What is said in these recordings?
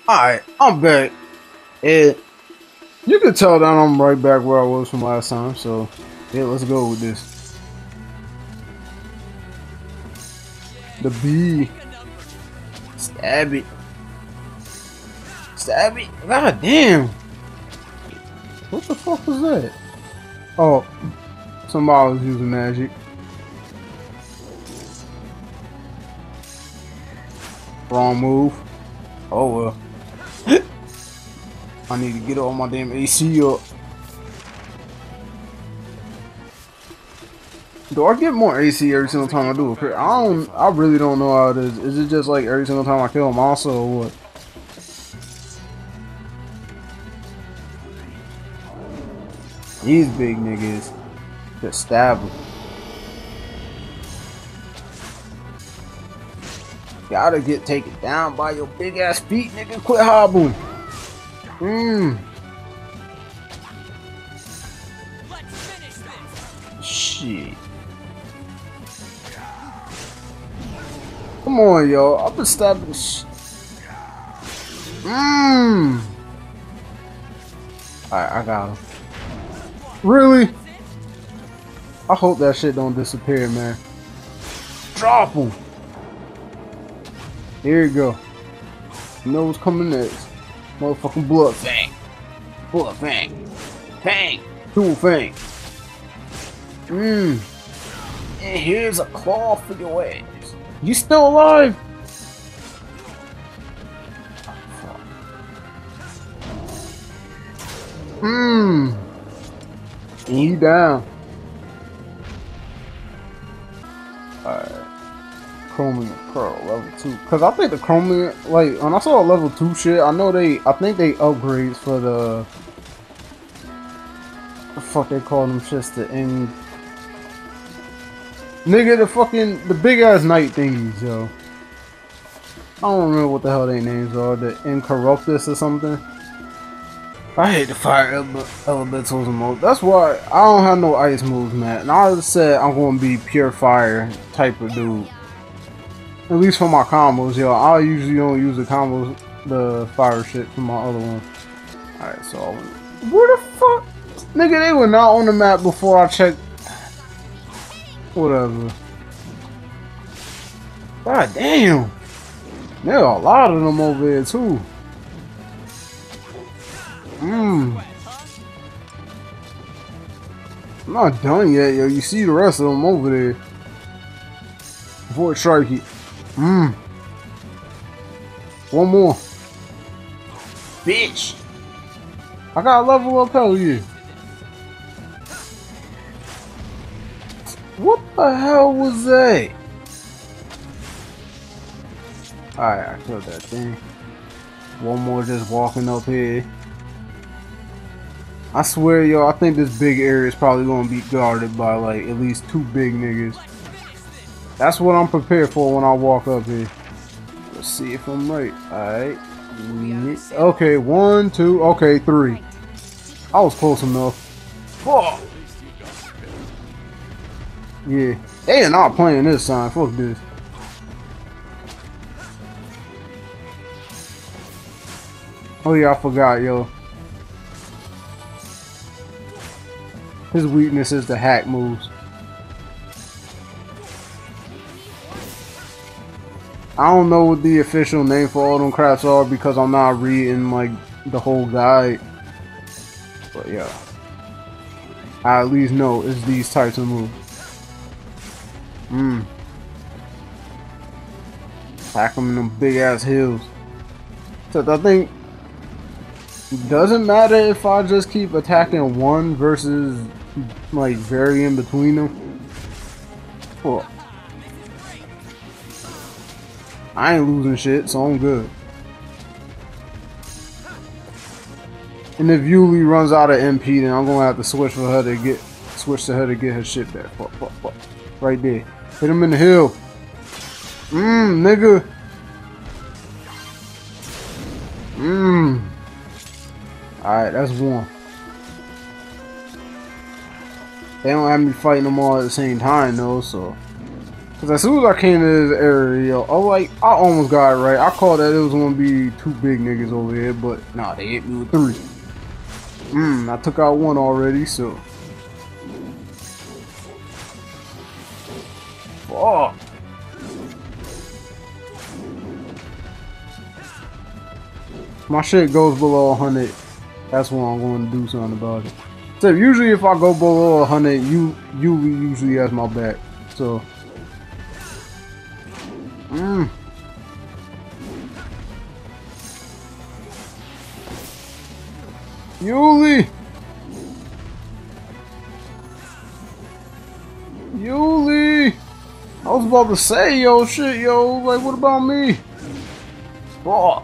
Alright, I'm back. And you can tell that I'm right back where I was from last time, so yeah, let's go with this. The bee. Stab it. Stab it. God damn. What the fuck was that? Oh, somebody was using magic. Wrong move. Oh well. I need to get all my damn AC up. Do I get more AC every single time I do a crit? I really don't know how it is. Is it just like every single time I kill a monster or what? These big niggas just stab them. Gotta get taken down by your big ass feet, nigga. Quit hobbling. Shit. Come on, yo. I've been stabbing shit. Alright, I got him. Really? I hope that shit don't disappear, man. Drop him. Here you go. You know what's coming next. Motherfucking blood fang. Blood fang. Fang. Two fang. And here's a claw for your ass. You still alive? And he down. Alright. Chromium Pearl, level 2. Cause I think the Chromium, like, when I saw level 2 shit, I think they upgrades for the fuck they call them shits, the end. Nigga, the big ass night thingies, yo. I don't remember what the hell their names are, the Incorruptus or something. I hate the fire elementals and most. That's why I don't have no ice moves, man. And I said I'm gonna be pure fire type of dude. At least for my combos, yo. I usually don't use the combos, the fire shit for my other one. Alright, so where the fuck? Nigga, they were not on the map before I checked. Whatever. God damn. There are a lot of them over there too. I'm not done yet, yo. You see the rest of them over there. Void Strike. One more. Bitch. I got a level up, hell yeah. What the hell was that? Alright, I killed that thing. One more just walking up here. I swear, yo, I think this big area is probably gonna be guarded by like at least 2 big niggas. That's what I'm prepared for when I walk up here. Let's see if I'm right. Alright. Okay, 1, 2, okay, 3. I was close enough. Fuck. Yeah. They are not playing this time. Fuck this. Oh yeah, I forgot, yo. His weakness is the hack moves. I don't know what the official name for all them craps are because I'm not reading like the whole guide. But yeah, I at least know it's these types of moves. Attack them in them big ass heels. So I think it doesn't matter if I just keep attacking one versus like varying between them. Well, I ain't losing shit, so I'm good. And if Yuli runs out of MP, then I'm gonna have to switch to her to get her shit back. Fuck. Right there. Hit him in the hill. Nigga. Alright, that's one. They don't have me fighting them all at the same time though, so Cause as soon as I came to this area, yo, I almost got it right. I called that it was gonna be 2 big niggas over here, but nah, they hit me with 3. I took out 1 already, so. Fuck. My shit goes below 100. That's when I'm going to do something about it. So usually if I go below 100, you usually has my back. So. Yuli! Yuli! I was about to say, yo, shit, yo, like, what about me? Fuck.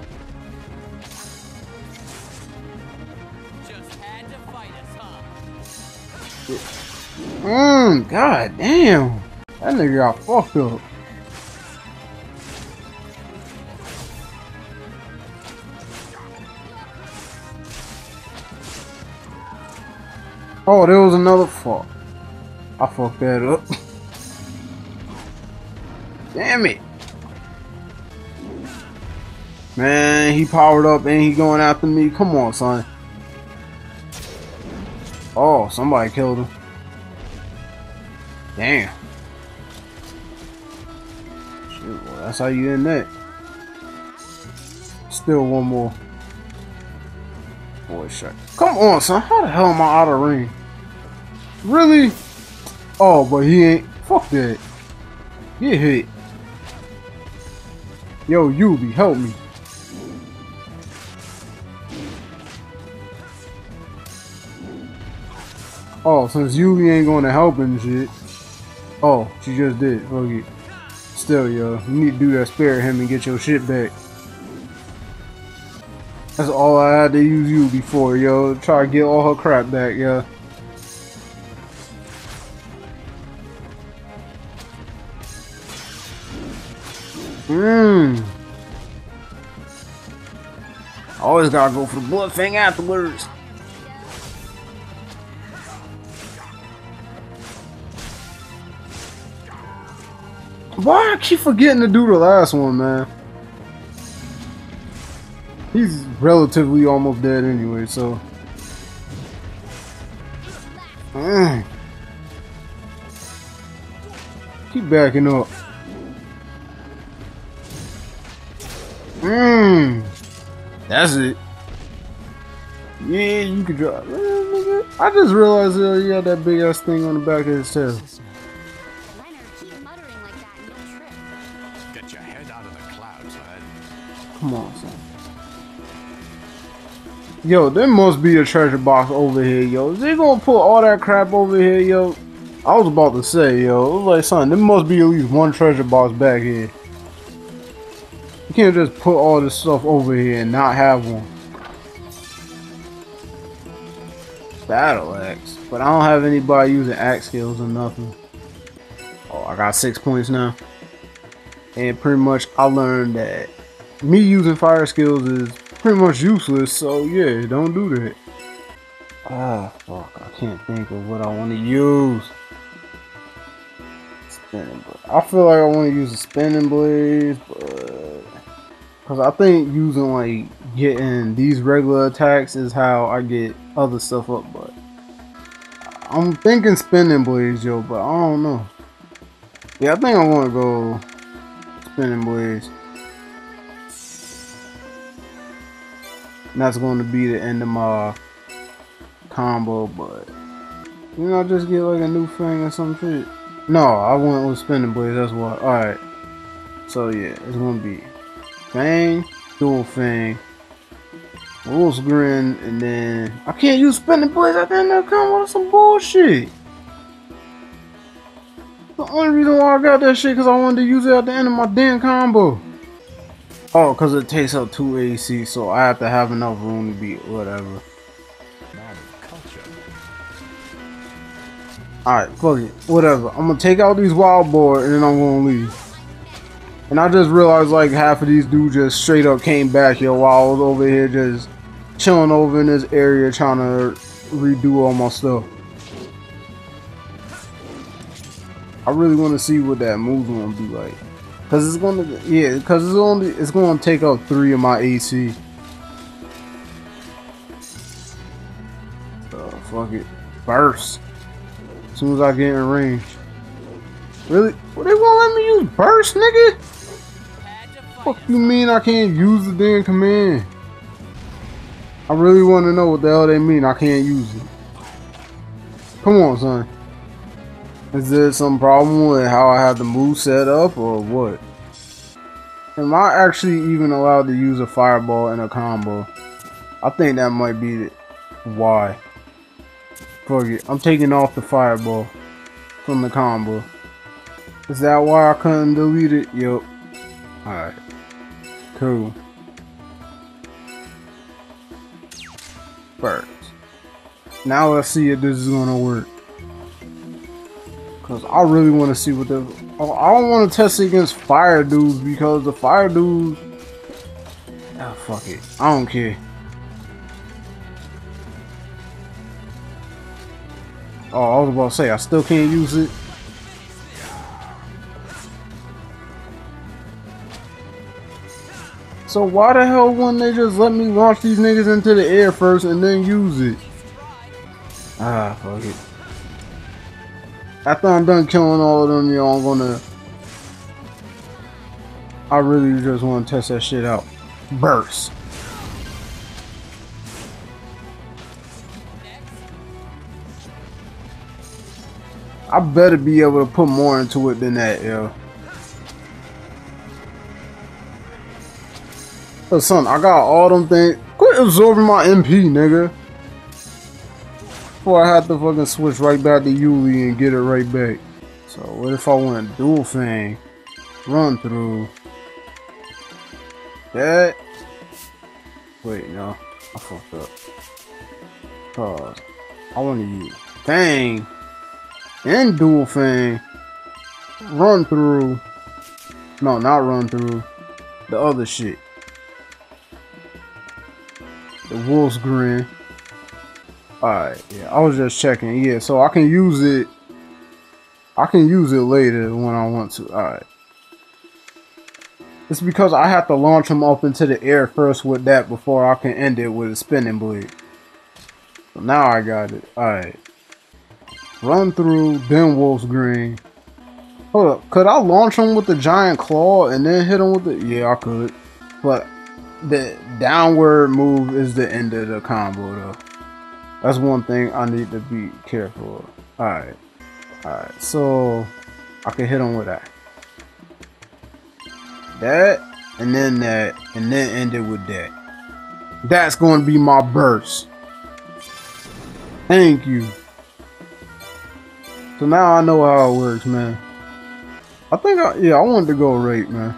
Just had to fight us, huh? God damn. That nigga got fucked up. Oh, there was another fuck. I fucked that up. Damn it. Man, he powered up and he going after me. Come on, son. Oh, somebody killed him. Damn. Shit, well, that's how you end that. Still 1 more. Boy, shit. Come on, son. How the hell am I out of ring? Really? Oh, but he ain't. Fuck that. Get hit. Yo, Yubi, help me. Oh, since Yubi ain't going to help and shit. Oh, she just did. Fuck it. Still, yo, you need to do that, spare him and get your shit back. That's all I had to use Yubi for, yo. Try to get all her crap back, yo. Always gotta go for the blood fang afterwards. Why I keep forgetting to do the last one, man? He's relatively almost dead anyway, so. Keep backing up. That's it. Yeah, you could drop. I just realized he had that big ass thing on the back of his tail. Leonard, keep muttering like that and you'll trip. Get your head out of the clouds, man. Come on, son. Yo, there must be a treasure box over here, yo. Is they gonna put all that crap over here, yo? I was about to say, yo. It was like, son, there must be at least 1 treasure box back here. You can't just put all this stuff over here and not have one. Battle axe. But I don't have anybody using axe skills or nothing. Oh, I got 6 points now. And pretty much I learned that me using fire skills is pretty much useless. So yeah, don't do that. Ah, fuck. I can't think of what I want to use. Spinning blade. I feel like I want to use the spinning blades, but... Because I think using, like, getting these regular attacks is how I get other stuff up, but... I'm thinking spinning blades, yo, but I don't know. Yeah, I think I want to go spinning blades. And that's going to be the end of my combo, but... You know, just get, like, a new thing or some shit. No, I went with spinning blades, that's why. Alright. So, yeah, it's going to be... Fang, dual fang, wolf's grin, and then I can't use spinning blades. I think that come with some bullshit. The only reason why I got that shit because I wanted to use it at the end of my damn combo. Oh, because it takes up 2 AC, so I have to have enough room to beat whatever. Alright, fuck it, whatever. I'm gonna take out these wild boar and then I'm gonna leave. And I just realized like half of these dudes just straight up came back here while I was over here just chilling over in this area trying to redo all my stuff. I really want to see what that move's gonna be like. Cause it's gonna, yeah, cause it's gonna take up 3 of my AC. So fuck it, burst. As soon as I get in range. Really? Well, they won't let me use burst, nigga? Fuck you mean I can't use the damn command? I really want to know what the hell they mean I can't use it. Come on, son. Is there some problem with how I have the move set up or what? Am I actually even allowed to use a fireball in a combo? I think that might be why. Fuck it. I'm taking off the fireball from the combo. Is that why I couldn't delete it? Yup. Alright. Cool. First. Now let's see if this is gonna work. Cause I really want to see what the. Oh, I don't want to test it against fire dudes because the fire dudes. Ah, fuck it. I don't care. Oh, I was about to say I still can't use it. So why the hell wouldn't they just let me launch these niggas into the air first and then use it? Ah, fuck it. After I'm done killing all of them, y'all, I'm gonna... I really just want to test that shit out. Burst. I better be able to put more into it than that, yo. But son, I got all them things. Quit absorbing my MP, nigga. Before I have to fucking switch right back to Yuli and get it right back. So what if I want to dual thing? Run through. That. Wait, no. I fucked up. Pause. I want to use Fang. And dual thing. Run through. No, not run through. The other shit. The wolf's grin. Alright, yeah, I was just checking. Yeah, so I can use it. I can use it later when I want to. Alright. It's because I have to launch him up into the air first with that before I can end it with a spinning blade. So now I got it. Alright. Run through, then wolf's grin. Hold up, could I launch him with the giant claw and then hit him with the... Yeah, I could. But the downward move is the end of the combo though. That's one thing I need to be careful of. Alright. Alright, so I can hit him with that. That, and then end it with that. That's going to be my burst. Thank you. So now I know how it works, man. I think I wanted to go right, man.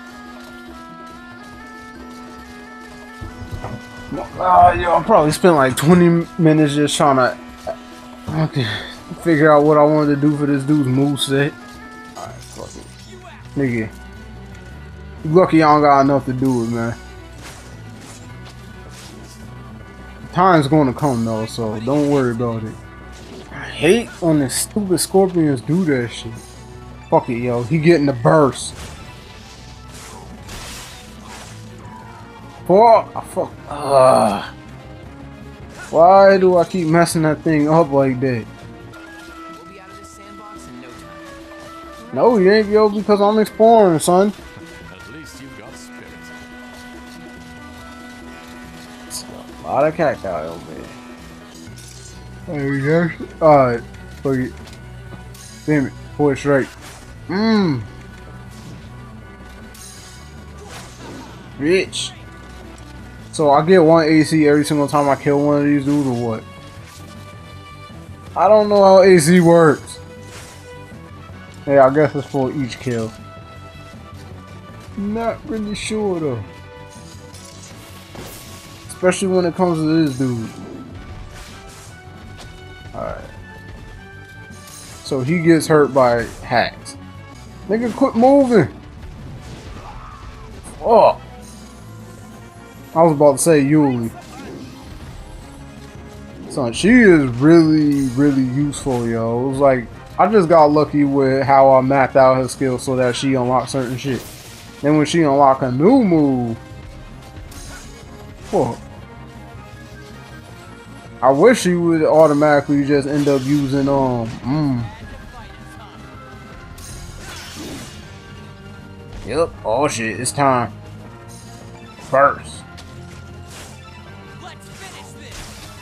Yo, I probably spent like 20 minutes just trying to figure out what I wanted to do for this dude's moveset. Alright, fuck it. Nigga. You lucky I don't got enough to do it, man. Time's gonna come though, so don't worry about it. I hate when the stupid scorpions do that shit. Fuck it, yo. He getting the burst. Fuck. Why do I keep messing that thing up like that? We'll be out of this sandbox in no time. No, you ain't, yo, because I'm exploring, son. At least you got spirit. It's a lot of cacti over there. There we go. Alright. Fuck it. Damn it. Pull it straight. Bitch. So I get 1 AC every single time I kill one of these dudes or what? I don't know how AC works. Yeah, I guess it's for each kill. Not really sure though. Especially when it comes to this dude. Alright. So he gets hurt by hacks. Nigga, quit moving! Oh! I was about to say Yuli. Son, she is really, really useful, yo. It was like I just got lucky with how I mapped out her skills so that she unlocked certain shit. Then when she unlocked a new move, fuck. I wish she would automatically just end up using Yep. Oh shit, it's time. First. Let's finish this.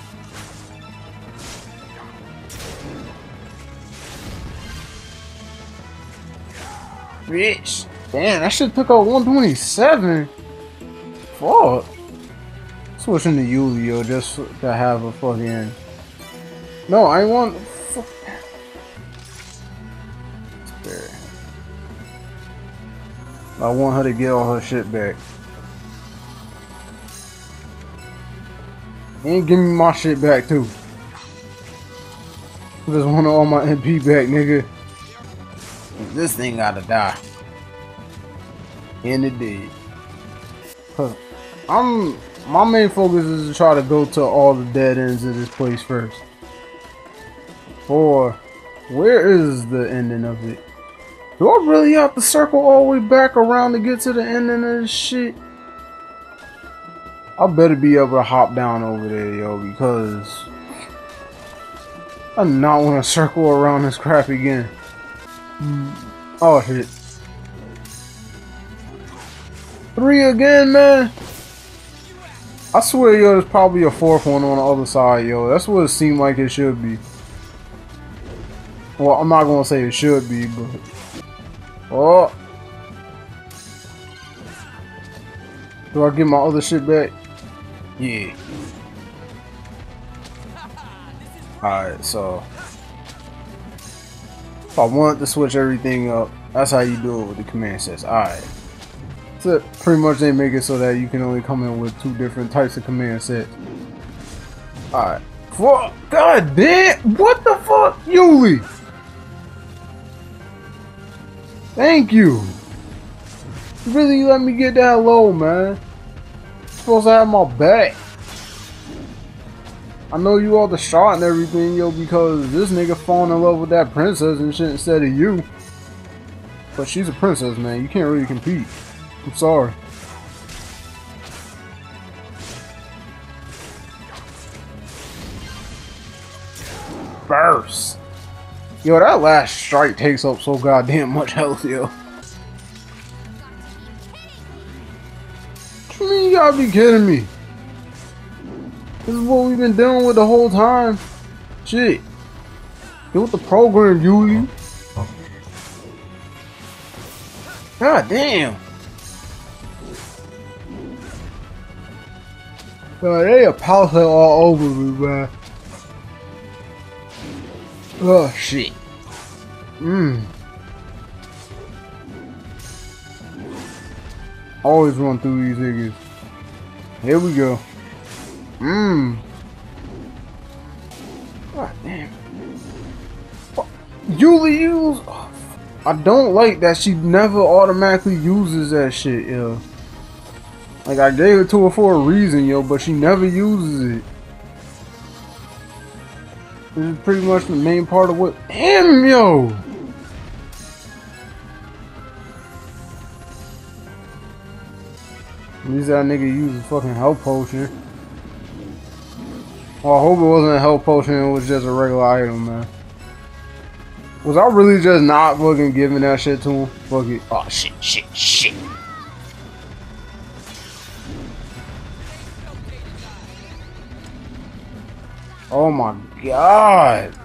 Bitch. Damn, that shit took out 127. Fuck. Switching to Yulio just to have a fucking. No, I want. Fuck. Spare. I want her to get all her shit back. And give me my shit back too. I just want all my MP back, nigga. This thing gotta die. And it did. Cause my main focus is to try to go to all the dead ends of this place first. Or where is the ending of it? Do I really have to circle all the way back around to get to the ending of this shit? I better be able to hop down over there, yo, because I do not want to circle around this crap again. Oh shit. 3 again, man. I swear, yo, there's probably a 4th one on the other side, yo. That's what it seemed like it should be. Well, I'm not gonna say it should be, but oh, do I get my other shit back? Yeah. Alright, so if I want to switch everything up, that's how you do it with the command sets. Alright. So pretty much they make it so that you can only come in with 2 different types of command sets. Alright. God damn! What the fuck? Yuli! Thank you! You really let me get that low, man. You're supposed to have my back. I know you all distraught and everything, yo, because this nigga falling in love with that princess and shit instead of you. But she's a princess, man. You can't really compete. I'm sorry. BURS. Yo, that last strike takes up so goddamn much health, yo. What you mean you gotta be kidding me? This is what we've been dealing with the whole time. Shit. Get with the program, Yuli. God damn. They a palace all over me, man. Oh shit. Always run through these niggas. Here we go. God damn. Yuli use. I don't like that she never automatically uses that shit, yo. Like, I gave it to her for a reason, yo, but she never uses it. This is pretty much the main part of what. Damn, yo! At least that nigga used a fucking health potion. Well, I hope it wasn't a health potion, it was just a regular item, man. Was I really just not fucking giving that shit to him? Fuck it. Oh, shit. Oh my god.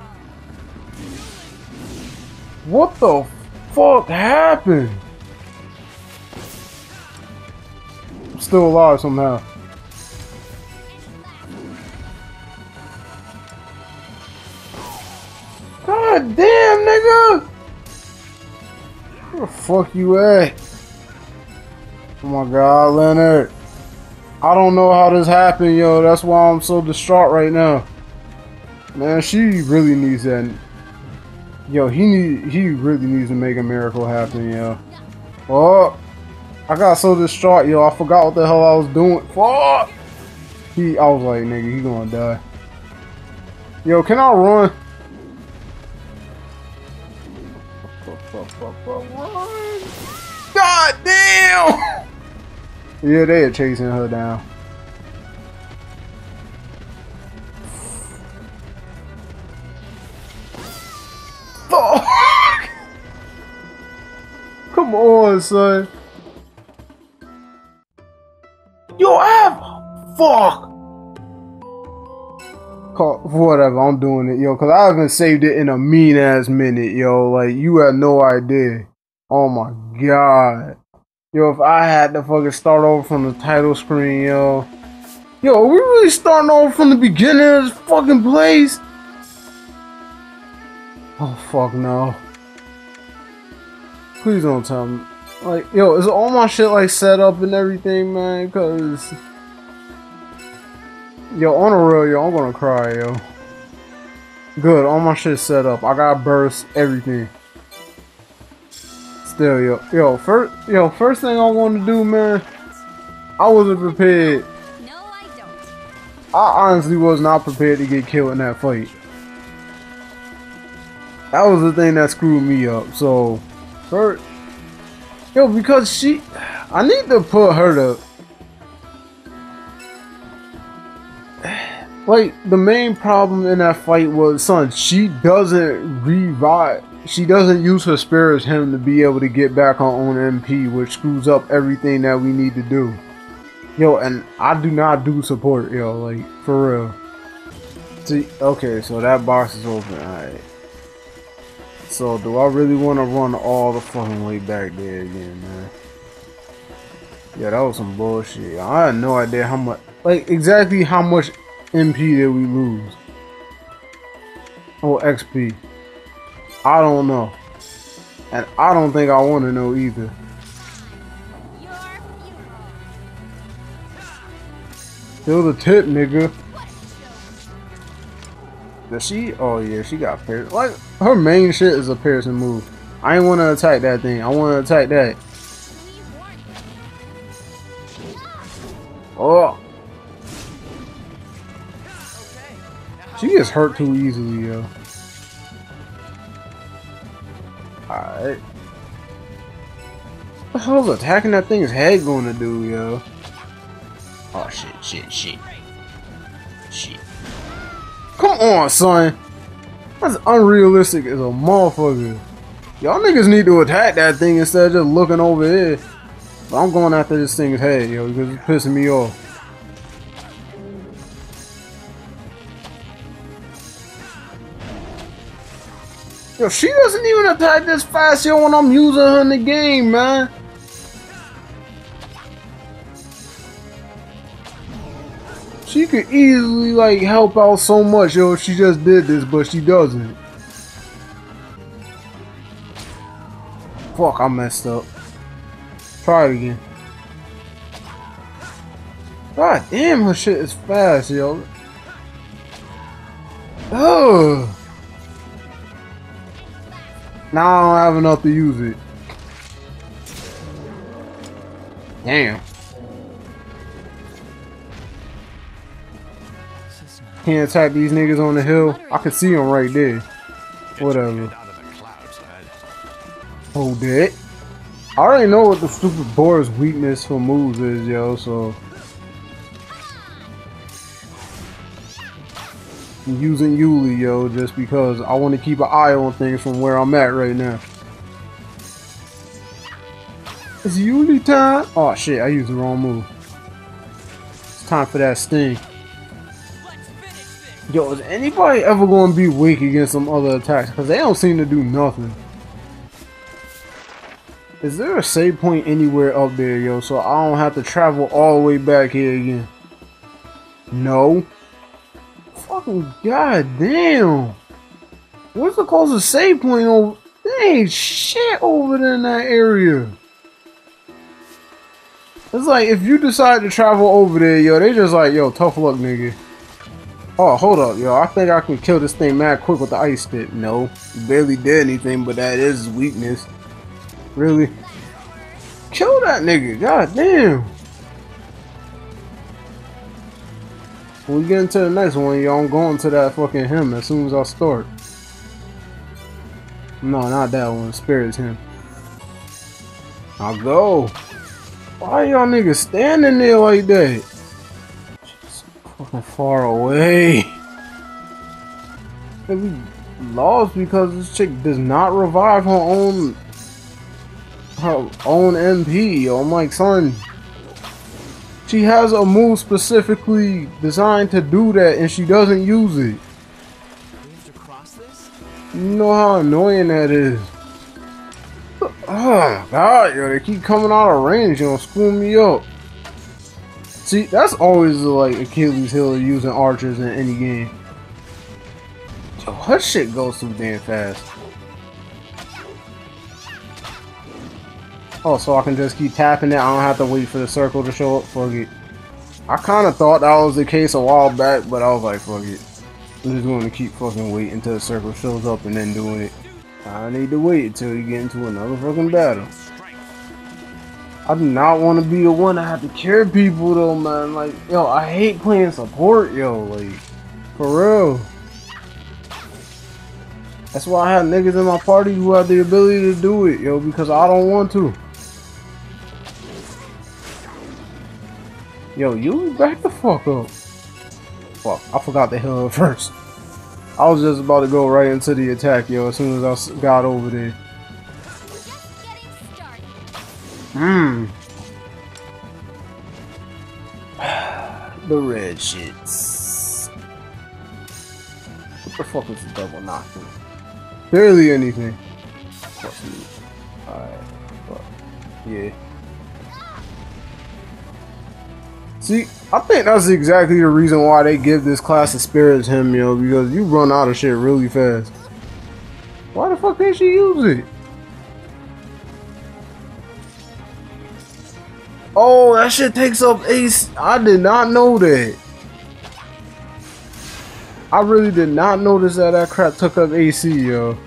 What the fuck happened? I'm still alive somehow. God damn, nigga! Where the fuck you at? Oh my god, Leonard. I don't know how this happened, yo. That's why I'm so distraught right now. Man, she really needs that. Yo, he really needs to make a miracle happen, yo. Oh, I got so distraught, yo. I forgot what the hell I was doing. Fuck! I was like, nigga, he gonna die. Yo, can I run? Run! God damn! Yeah, they are chasing her down. Fuck! Come on, son. Yo, fuck! Whatever, I'm doing it, yo, cause I haven't saved it in a mean ass minute, yo. Like, you have no idea. Oh my god. Yo, if I had to fucking start over from the title screen, yo. Yo, are we really starting over from the beginning of this fucking place? Oh, fuck no. Please don't tell me. Like, yo, is all my shit, like, set up and everything, man? Cause... Yo, on the real, yo, I'm gonna cry, yo. Good, all my shit set up. I got burst, everything. Still, first thing I want to do, man, I wasn't prepared. No, I don't. I honestly was not prepared to get killed in that fight. That was the thing that screwed me up. So, first, yo, because I need to put her to, like, the main problem in that fight was, son, she doesn't revive. She doesn't use her spirit him to be able to get back on own MP, which screws up everything that we need to do. Yo, and I do not do support, yo, like, for real. See, okay, so that box is open, alright. So, do I really want to run all the fucking way back there again, man? Yeah, that was some bullshit. I had no idea how much, like, exactly how much MP did we lose? Oh, XP. I don't know. And I don't think I want to know either. Still the tip, nigga. Does she? Oh yeah, she got pierced. Like, her main shit is a piercing move. I ain't want to attack that thing. I want to attack that. Oh. She gets hurt too easily, yo. Alright. What the hell is attacking that thing's head going to do, yo? Oh, shit. Come on, son. That's unrealistic as a motherfucker. Y'all niggas need to attack that thing instead of just looking over here. But I'm going after this thing's head, yo, because it's pissing me off. Yo, she doesn't even attack this fast, yo, when I'm using her in the game, man. She could easily, like, help out so much, yo, if she just did this, but she doesn't. Fuck, I messed up. Try it again. God damn, her shit is fast, yo. Ugh. Now I don't have enough to use it. Damn. Can't attack these niggas on the hill. I can see them right there. Whatever. Hold it. I already know what the stupid BURS weakness for moves is, yo, so. I'm using Yuli, yo, just because I want to keep an eye on things from where I'm at right now. It's Yuli time? Oh shit, I used the wrong move. It's time for that sting. Yo, is anybody ever going to be weak against some other attacks? Because they don't seem to do nothing. Is there a save point anywhere up there, yo, so I don't have to travel all the way back here again? No. Fucking goddamn. Where's the closest save point over? There ain't shit over there in that area. It's like if you decide to travel over there, yo, they just like, yo, tough luck, nigga. Oh, hold up, yo. I think I can kill this thing mad quick with the ice stick. No, you barely did anything, but that is his weakness. Really? Kill that nigga. God damn. When we get into the next one, yo, I'm going to that fucking him as soon as I start. No, not that one. Spirit's him. I'll go. Why y'all niggas standing there like that? Just fucking far away. And we lost because this chick does not revive her own MP. I'm like, son, she has a move specifically designed to do that and she doesn't use it. We have to cross this? You know how annoying that is. Oh god, yo, they keep coming out of range, yo, screwing me up. See, that's always like Achilles' heel of using archers in any game. Yo, her shit goes too damn fast. Oh, so I can just keep tapping it. I don't have to wait for the circle to show up. Fuck it. I kind of thought that was the case a while back, but I was like, fuck it. I'm just going to keep fucking waiting until the circle shows up and then doing it. I need to wait until you get into another fucking battle. I do not want to be the one that have to carry people though, man. Like, yo, I hate playing support, yo. Like, for real. That's why I have niggas in my party who have the ability to do it, yo, because I don't want to. Yo, you back the fuck up. Fuck, I forgot to heal her first. I was just about to go right into the attack, yo, as soon as I got over there. The red shits. What the fuck is the double knocking? Barely anything. Alright, fuck. Yeah. See, I think that's exactly the reason why they give this class of spirits him, yo, because you run out of shit really fast. Why the fuck can't she use it? Oh, that shit takes up ace. I did not know that. I really did not notice that that crap took up AC, yo.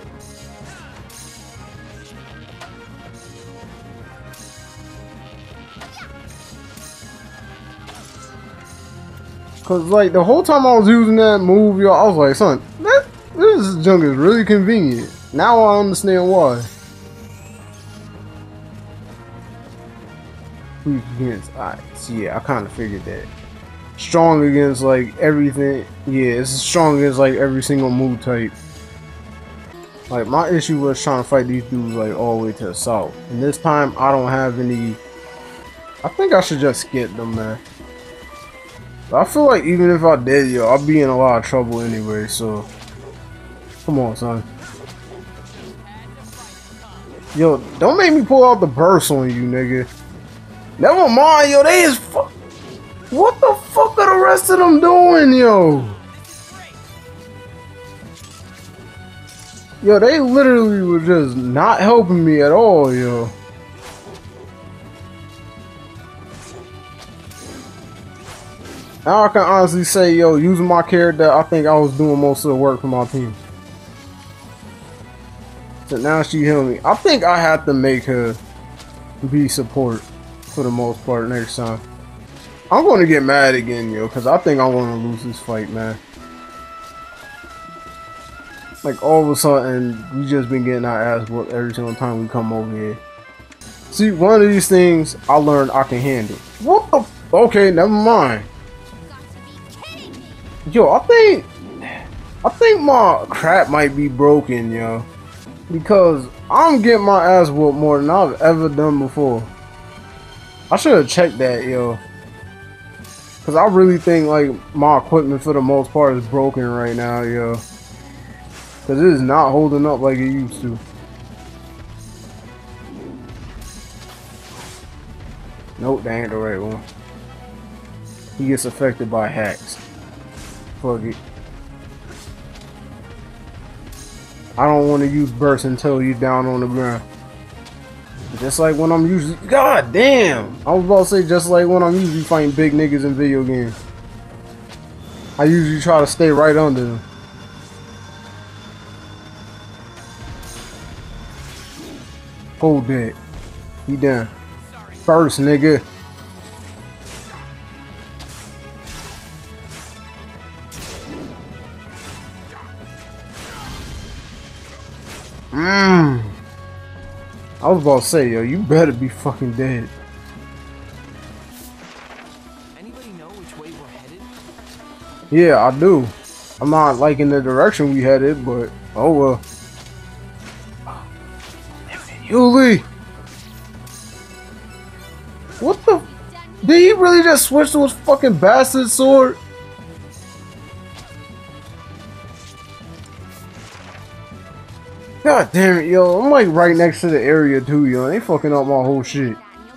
Cause like the whole time I was using that move, yo, I was like, son, this junk is really convenient. Now I understand why. Weak against ice. Yeah, I kind of figured that. Strong against like everything. Yeah, it's strong against like every single move type. Like my issue was trying to fight these dudes like all the way to the south, and this time I don't have any. I think I should just skip them, man. I feel like even if I did, yo, I'll be in a lot of trouble anyway, so come on, son. Yo, don't make me pull out the burst on you, nigga. Never mind, yo, they is what the fuck are the rest of them doing, yo? Yo, they literally were just not helping me at all, yo. Now I can honestly say, yo, using my character, I think I was doing most of the work for my team. So now she healed me. I think I have to make her be support for the most part next time. I'm going to get mad again, yo, because I think I'm going to lose this fight, man. Like, all of a sudden, we just been getting our ass whooped every single time we come over here. See, one of these things I learned I can handle. What the? Okay, never mind. Yo, I think my crap might be broken, yo, because I'm getting my ass whooped more than I've ever done before. I should have checked that, yo, because I really think like my equipment for the most part is broken right now, yo, because it is not holding up like it used to. Nope, that ain't the right one. He gets affected by hacks. Fuck it. I don't want to use burst until you're down on the ground. Just like when I'm usually, god damn, I was about to say just like when I'm usually fighting big niggas in video games. I usually try to stay right under them. Hold that. He done. First, nigga. I was about to say, yo, you better be fucking dead. Anybody know which way we're headed? Yeah, I do. I'm not liking the direction we headed, but oh well. Yuli! What the? Did he really just switch to his fucking bastard sword? God damn it, yo. I'm like right next to the area too, yo. They fucking up my whole shit.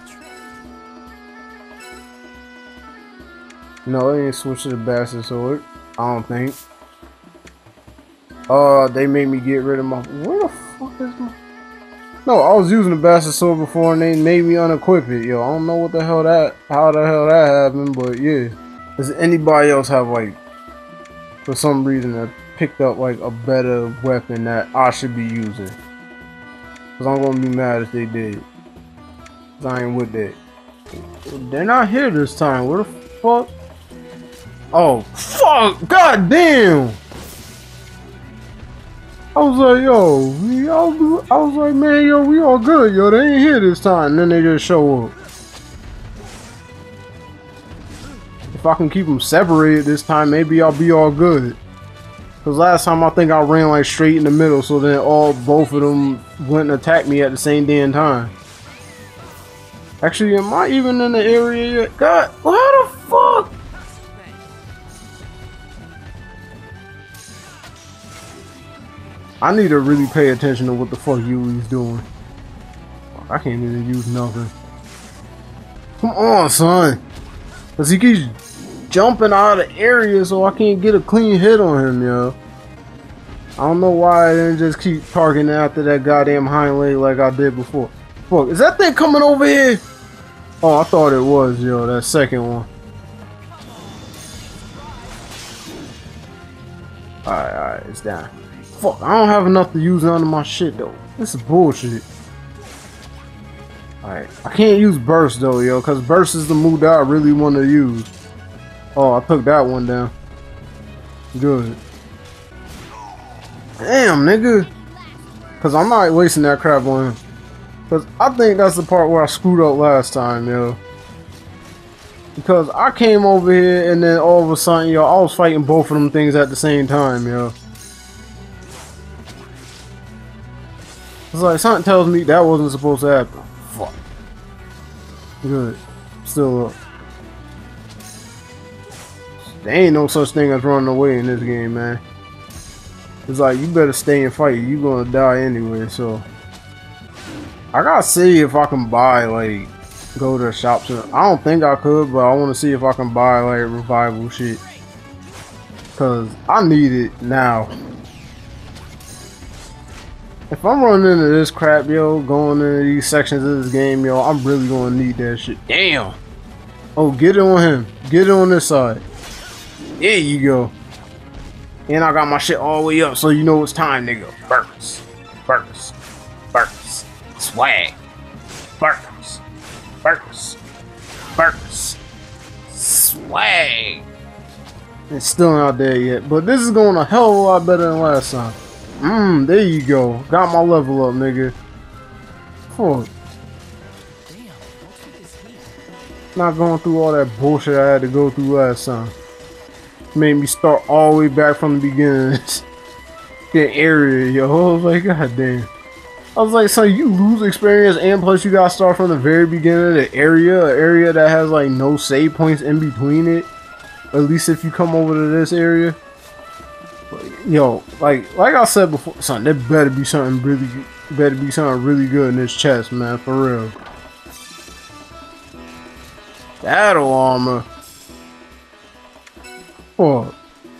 No, they ain't switch to the bastard sword. I don't think. They made me get rid of my... Where the fuck is my... No, I was using the bastard sword before and they made me unequip it, yo. I don't know what the hell that... How the hell that happened, but yeah. Does anybody else have, like... For some reason, I picked up, like, a better weapon that I should be using? Because I'm gonna be mad if they did. Because I ain't with that. They're not here this time. Where the fuck? Oh, fuck! God damn! I was like, yo, I was like, man, yo, we all good, yo. They ain't here this time. And then they just show up. If I can keep them separated this time, maybe I'll be all good. Because last time I think I ran like straight in the middle, so then both of them went and attacked me at the same damn time. Actually, am I even in the area yet? God, what the fuck? I need to really pay attention to what the fuck Yuli's doing. I can't even use nothing. Come on, son. Because he keeps jumping out of the area so I can't get a clean hit on him, yo. I don't know why I didn't just keep targeting after that goddamn hind leg like I did before. Fuck, is that thing coming over here? Oh, I thought it was, yo, that second one. Alright, it's down. Fuck, I don't have enough to use none of my shit though. This is bullshit. Alright, I can't use burst though, yo, because burst is the move that I really want to use. Oh, I took that one down. Good. Damn, nigga. Because I'm not wasting that crap on him. Because I think that's the part where I screwed up last time, yo. Because I came over here and then all of a sudden, yo, I was fighting both of them things at the same time, yo. It's like something tells me that wasn't supposed to happen. Fuck. Good. Still up. There ain't no such thing as running away in this game, man. It's like you better stay and fight. You gonna die anyway, so I gotta see if I can buy, like, go to the shops. I don't think I could, but I want to see if I can buy like revival shit, cause I need it now. If I'm running into this crap, yo, going into these sections of this game, yo, I'm really gonna need that shit. Damn. Oh, get it on him. Get it on this side. There you go. And I got my shit all the way up, so you know it's time, nigga. Burst. Burst. Burst. Swag. Burst. Burst. Burst. Swag. It's still not there yet, but this is going a hell of a lot better than last time. There you go. Got my level up, nigga. Fuck. Not going through all that bullshit I had to go through last time. Made me start all the way back from the beginning of this area, yo. I was like, god damn. I was like, son, you lose experience and plus you gotta start from the very beginning of the area, an area that has like no save points in between it. At least if you come over to this area. Yo, like I said before, son, there better be something really good in this chest, man, for real. Battle armor. Fuck.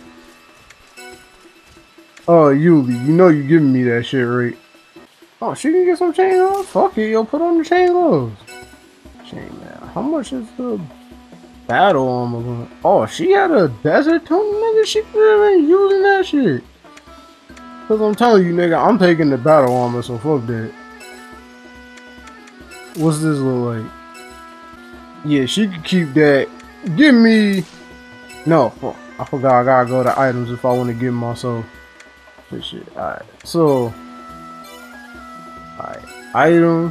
Oh, Yuli, you know you giving me that shit, right? Oh, she can get some chain gloves? Fuck it, yo, put on the chain gloves. Chain man. How much is the battle armor? Oh, she had a desert tone, nigga. She could have been using that shit. Cause I'm telling you, nigga, I'm taking the battle armor, so fuck that. What's this look like? Yeah, she could keep that. Give me. No, fuck. I forgot I gotta go to items if I want to give myself this shit. Alright, so. Alright. Item.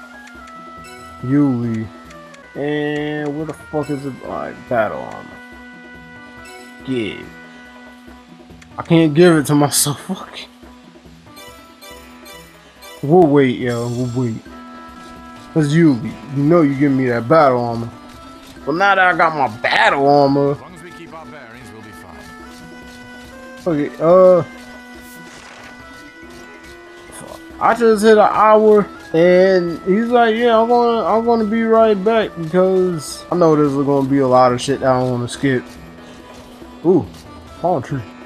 Yuli. And where the fuck is it? Alright, battle armor. Give. I can't give it to myself. Fuck. We'll wait, yo. We'll wait. Cause Yuli, you know you give me that battle armor. But now that I got my battle armor. As long as we keep our bearings, we'll be fine. Okay, I just hit an hour and he's like, yeah, I'm gonna be right back because I know there's gonna be a lot of shit that I don't wanna skip. Ooh, palm tree.